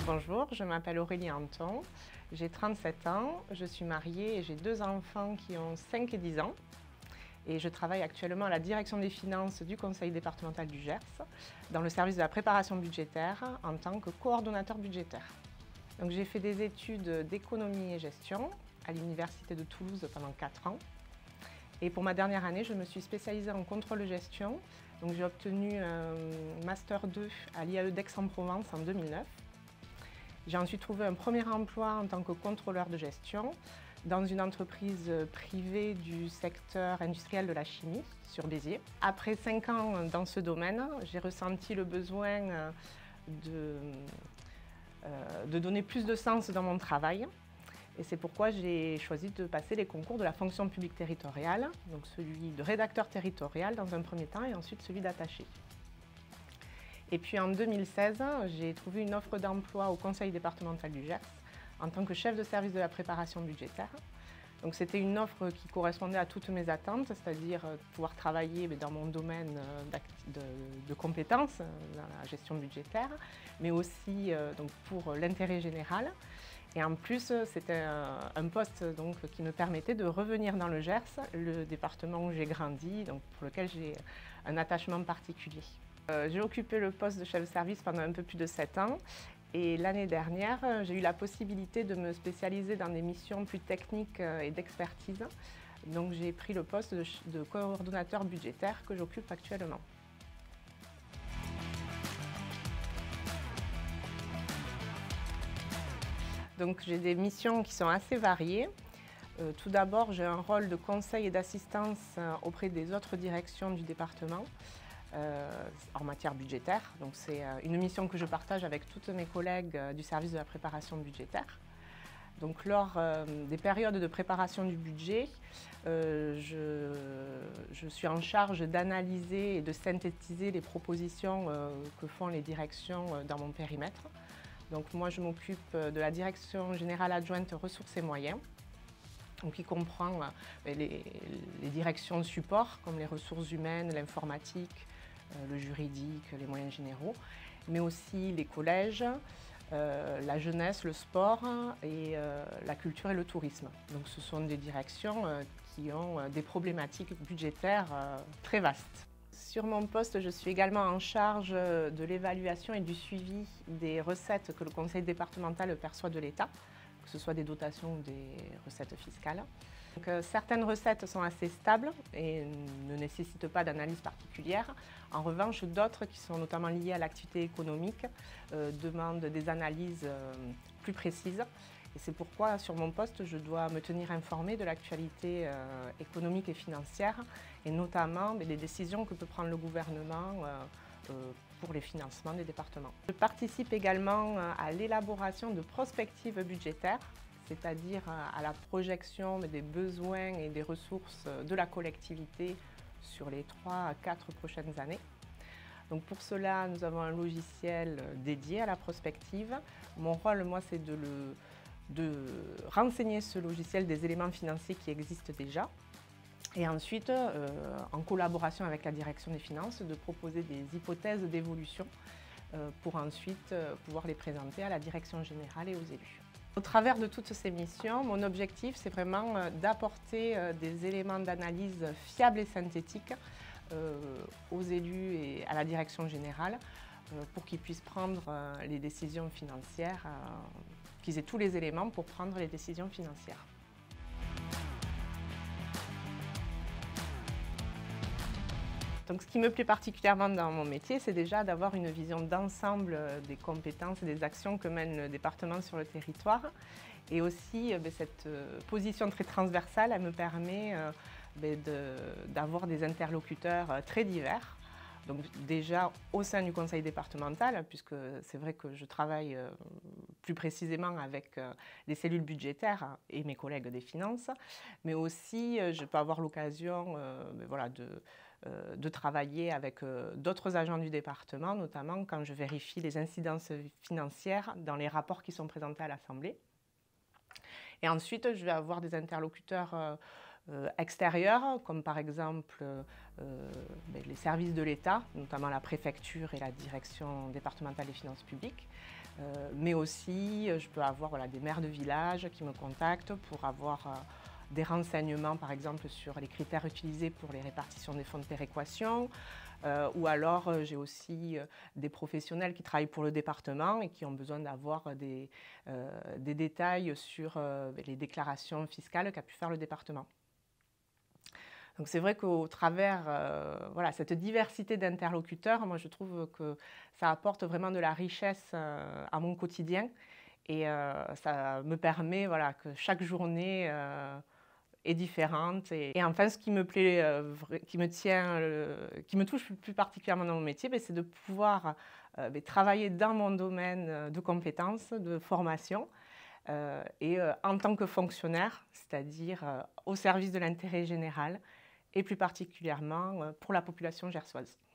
Bonjour, je m'appelle Aurélie Anton, j'ai 37 ans, je suis mariée et j'ai deux enfants qui ont 5 et 10 ans. Et je travaille actuellement à la direction des finances du conseil départemental du Gers, dans le service de la préparation budgétaire en tant que coordonnateur budgétaire. Donc j'ai fait des études d'économie et gestion à l'université de Toulouse pendant 4 ans. Et pour ma dernière année, je me suis spécialisée en contrôle de gestion. Donc j'ai obtenu un Master 2 à l'IAE d'Aix-en-Provence en 2009. J'ai ensuite trouvé un premier emploi en tant que contrôleur de gestion dans une entreprise privée du secteur industriel de la chimie sur Béziers. Après 5 ans dans ce domaine, j'ai ressenti le besoin de donner plus de sens dans mon travail. Et c'est pourquoi j'ai choisi de passer les concours de la fonction publique territoriale, donc celui de rédacteur territorial dans un premier temps et ensuite celui d'attaché. Et puis en 2016, j'ai trouvé une offre d'emploi au conseil départemental du Gers en tant que chef de service de la préparation budgétaire. Donc c'était une offre qui correspondait à toutes mes attentes, c'est-à-dire pouvoir travailler dans mon domaine de compétences, dans la gestion budgétaire, mais aussi donc pour l'intérêt général. Et en plus, c'était un poste donc, qui me permettait de revenir dans le Gers, le département où j'ai grandi, donc pour lequel j'ai un attachement particulier. J'ai occupé le poste de chef de service pendant un peu plus de 7 ans. Et l'année dernière, j'ai eu la possibilité de me spécialiser dans des missions plus techniques et d'expertise. Donc j'ai pris le poste de coordonnateur budgétaire que j'occupe actuellement. Donc j'ai des missions qui sont assez variées. Tout d'abord, j'ai un rôle de conseil et d'assistance auprès des autres directions du département. En matière budgétaire. Donc c'est une mission que je partage avec toutes mes collègues du service de la préparation budgétaire. Donc lors des périodes de préparation du budget, je suis en charge d'analyser et de synthétiser les propositions que font les directions dans mon périmètre. Donc moi je m'occupe de la direction générale adjointe ressources et moyens, donc qui comprend les directions de support comme les ressources humaines, l'informatique, le juridique, les moyens généraux, mais aussi les collèges, la jeunesse, le sport et la culture et le tourisme. Donc ce sont des directions qui ont des problématiques budgétaires très vastes. Sur mon poste, je suis également en charge de l'évaluation et du suivi des recettes que le conseil départemental perçoit de l'État, que ce soit des dotations ou des recettes fiscales. Donc, certaines recettes sont assez stables et ne nécessitent pas d'analyse particulière. En revanche, d'autres qui sont notamment liées à l'activité économique demandent des analyses plus précises. Et c'est pourquoi, sur mon poste, je dois me tenir informée de l'actualité économique et financière, et notamment des décisions que peut prendre le gouvernement pour les financements des départements. Je participe également à l'élaboration de prospectives budgétaires, c'est-à-dire à la projection des besoins et des ressources de la collectivité sur les 3 à 4 prochaines années. Donc pour cela, nous avons un logiciel dédié à la prospective. Mon rôle, moi, c'est de renseigner ce logiciel des éléments financiers qui existent déjà. Et ensuite, en collaboration avec la direction des finances, de proposer des hypothèses d'évolution pour ensuite pouvoir les présenter à la direction générale et aux élus. Au travers de toutes ces missions, mon objectif, c'est vraiment d'apporter des éléments d'analyse fiables et synthétiques aux élus et à la direction générale pour qu'ils puissent prendre les décisions financières, qu'ils aient tous les éléments pour prendre les décisions financières. Donc, ce qui me plaît particulièrement dans mon métier, c'est déjà d'avoir une vision d'ensemble des compétences et des actions que mène le département sur le territoire. Et aussi, cette position très transversale, elle me permet d'avoir des interlocuteurs très divers. Donc déjà au sein du conseil départemental, puisque c'est vrai que je travaille plus précisément avec les cellules budgétaires et mes collègues des finances, mais aussi je peux avoir l'occasion de travailler avec d'autres agents du département, notamment quand je vérifie les incidences financières dans les rapports qui sont présentés à l'Assemblée. Et ensuite, je vais avoir des interlocuteurs extérieurs, comme par exemple les services de l'État, notamment la préfecture et la direction départementale des finances publiques, Mais aussi, je peux avoir voilà, des maires de village qui me contactent pour avoir des renseignements, par exemple, sur les critères utilisés pour les répartitions des fonds de péréquation. Ou alors, j'ai aussi des professionnels qui travaillent pour le département et qui ont besoin d'avoir des détails sur les déclarations fiscales qu'a pu faire le département. Donc c'est vrai qu'au travers voilà, cette diversité d'interlocuteurs, moi je trouve que ça apporte vraiment de la richesse à mon quotidien et ça me permet voilà, que chaque journée est différente. Et enfin, ce qui me plaît, qui me touche plus particulièrement dans mon métier, c'est de pouvoir travailler dans mon domaine de compétences, de formation, et en tant que fonctionnaire, c'est-à-dire au service de l'intérêt général, et plus particulièrement pour la population gersoise.